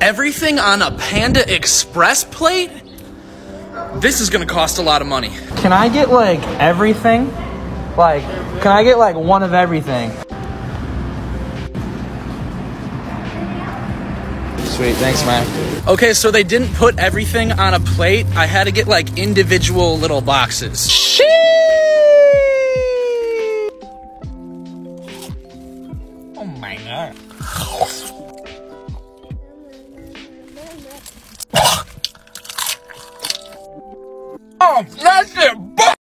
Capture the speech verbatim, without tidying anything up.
Everything on a Panda Express plate? This is gonna cost a lot of money. Can I get like everything? Like, can I get like one of everything? Sweet, thanks, man. Okay, so they didn't put everything on a plate. I had to get like individual little boxes. Sheesh! Oh my god. Oh, that shit